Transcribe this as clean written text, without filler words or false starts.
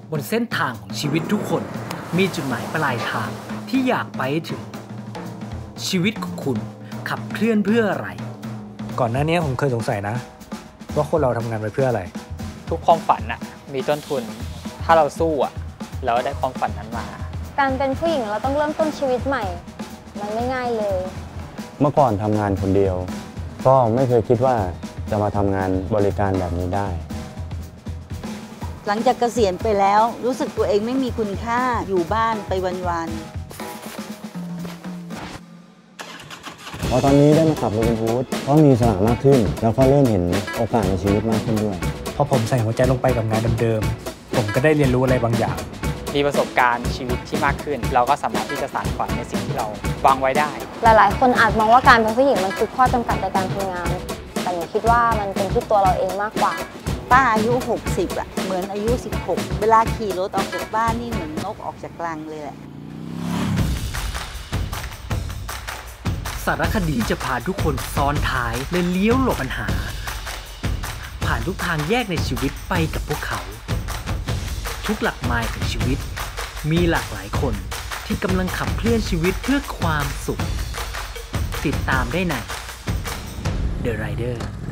บนเส้นทางของชีวิตทุกคนมีจุดหมายปลายทางที่อยากไปถึงชีวิตของคุณขับเคลื่อนเพื่ออะไรก่อนหน้านี้ผมเคยสงสัยนะว่าคนเราทำงานไปเพื่ออะไรทุกความฝันน่ะมีต้นทุนถ้าเราสู้อ่ะแล้วได้ความฝันนั้นมาการเป็นผู้หญิงเราต้องเริ่มต้นชีวิตใหม่มันไม่ง่ายเลยเมื่อก่อนทำงานคนเดียวก็ไม่เคยคิดว่าจะมาทำงานบริการแบบนี้ได้หลังจากเกษียณไปแล้วรู้สึกตัวเองไม่มีคุณค่าอยู่บ้านไปวันพอตอนนี้ได้มาขับโรบินฮูดก็มีอิสระมากขึ้นแล้วก็เริ่มเห็นโอกาสในชีวิตมากขึ้นด้วยพอผมใส่หัวใจลงไปกับงานเดิมๆผมก็ได้เรียนรู้อะไรบางอย่างมีประสบการณ์ชีวิตที่มากขึ้นเราก็สามารถที่จะสานฝันในสิ่งที่เราวางไว้ได้หลายๆคนอาจมองว่าการเป็นผู้หญิงมันคือข้อจำกัดในการทำงานแต่หนูคิดว่ามันเป็นที่ตัวเราเองมากกว่าป้าอายุ60อ่ะเหมือนอายุ16เวลาขี่รถออกจากบ้านนี่เหมือนนกออกจากรังเลยแหละสารคดีจะพาทุกคนซ้อนท้ายและเลี้ยวหลบปัญหาผ่านทุกทางแยกในชีวิตไปกับพวกเขาทุกหลักไมล์ของชีวิตมีหลากหลายคนที่กำลังขับเคลื่อนชีวิตเพื่อความสุขติดตามได้ใน The Rider